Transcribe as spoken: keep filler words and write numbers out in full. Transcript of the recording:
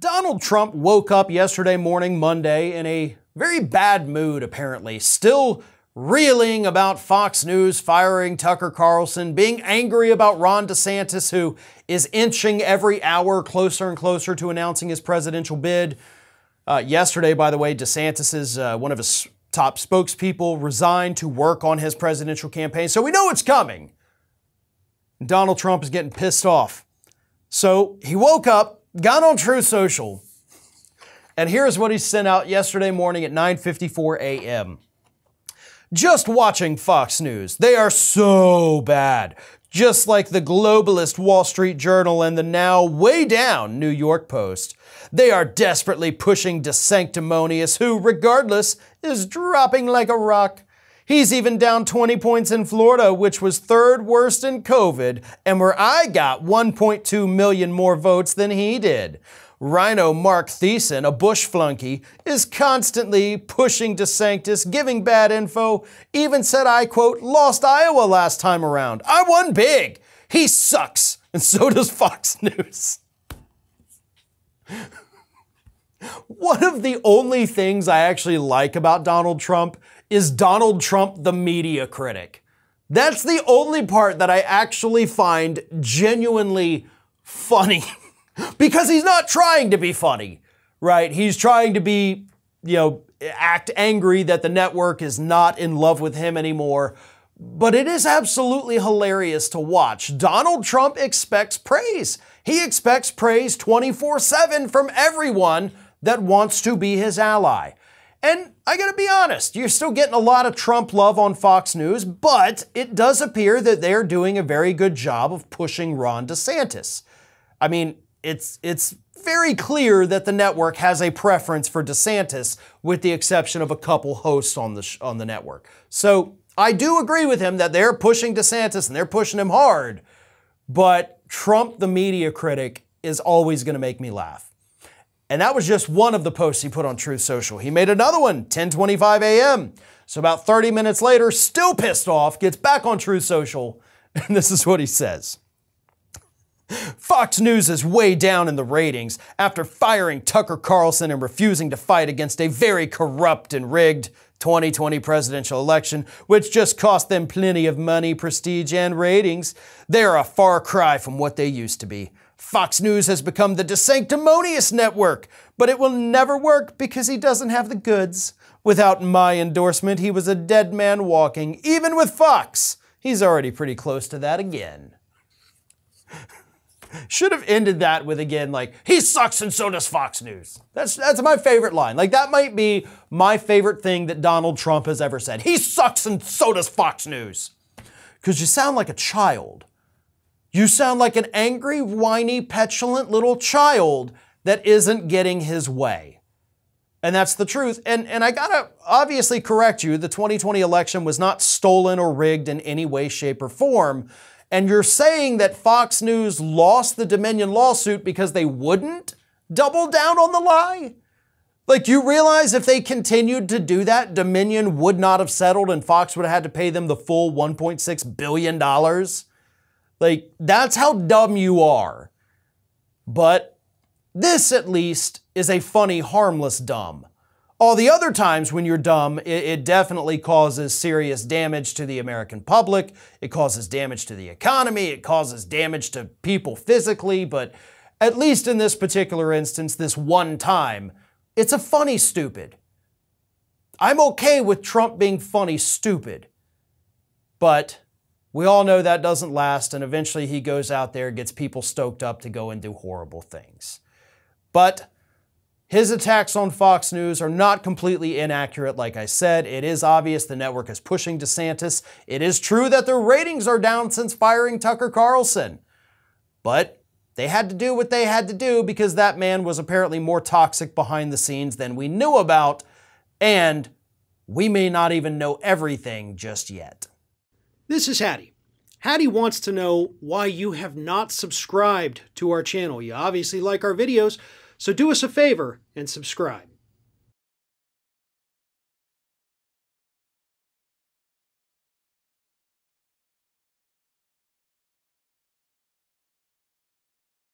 Donald Trump woke up yesterday morning, Monday, in a very bad mood, apparently. Still reeling about Fox News firing Tucker Carlson, being angry about Ron DeSantis, who is inching every hour closer and closer to announcing his presidential bid. Uh, yesterday, by the way, DeSantis' uh, one of his top spokespeople resigned to work on his presidential campaign. So we know it's coming. Donald Trump is getting pissed off. So he woke up, got on Truth Social, and here's what he sent out yesterday morning at nine fifty-four a m Just watching Fox News. They are so bad. Just like the Globalist Wall Street Journal and the now way down New York Post. They are desperately pushing DeSanctimonious, who, regardless, is dropping like a rock. He's even down twenty points in Florida, which was third worst in COVID, and where I got one point two million more votes than he did. Rhino Mark Thon, a Bush flunky, is constantly pushing DeSantis, giving bad info, even said I, quote, lost Iowa last time around. I won big. He sucks, and so does Fox News. One of the only things I actually like about Donald Trump is Donald Trump the media critic. That's the only part that I actually find genuinely funny. Because he's not trying to be funny, right? He's trying to be, you know, act angry that the network is not in love with him anymore. But it is absolutely hilarious to watch. Donald Trump expects praise. He expects praise twenty-four seven from everyone that wants to be his ally. And I gotta be honest, you're still getting a lot of Trump love on Fox News, but it does appear that they're doing a very good job of pushing Ron DeSantis. I mean, It's, it's very clear that the network has a preference for DeSantis, with the exception of a couple hosts on the, sh- on the network. So I do agree with him that they're pushing DeSantis and they're pushing him hard, but Trump, the media critic, is always going to make me laugh. And that was just one of the posts he put on Truth Social. He made another one, ten twenty-five a m So about thirty minutes later, still pissed off, gets back on Truth Social, and this is what he says. Fox News is way down in the ratings after firing Tucker Carlson and refusing to fight against a very corrupt and rigged twenty twenty presidential election, which just cost them plenty of money, prestige, and ratings. They are a far cry from what they used to be. Fox News has become the DeSanctimonious network, but it will never work because he doesn't have the goods. Without my endorsement, he was a dead man walking. Even with Fox, he's already pretty close to that again. Should have ended that with, again, like, he sucks and so does Fox News. That's that's my favorite line. Like, that might be my favorite thing that Donald Trump has ever said. He sucks and so does Fox News. Because you sound like a child. You sound like an angry, whiny, petulant little child that isn't getting his way. And that's the truth. And, and I gotta obviously correct you, the twenty twenty election was not stolen or rigged in any way, shape, or form. And you're saying that Fox News lost the Dominion lawsuit because they wouldn't double down on the lie? Like, you realize if they continued to do that, Dominion would not have settled and Fox would have had to pay them the full one point six billion dollars? Like, that's how dumb you are. But this, at least, is a funny, harmless dumb. All the other times when you're dumb, it, it definitely causes serious damage to the American public. It causes damage to the economy. It causes damage to people physically. But at least in this particular instance, this one time, it's a funny stupid. I'm okay with Trump being funny stupid. But we all know that doesn't last, and eventually he goes out there, gets people stoked up to go and do horrible things. But his attacks on Fox News are not completely inaccurate, like I said. It is obvious the network is pushing DeSantis. It is true that their ratings are down since firing Tucker Carlson. But they had to do what they had to do because that man was apparently more toxic behind the scenes than we knew about, and we may not even know everything just yet. This is Hattie. Hattie wants to know why you have not subscribed to our channel. You obviously like our videos, so do us a favor and subscribe.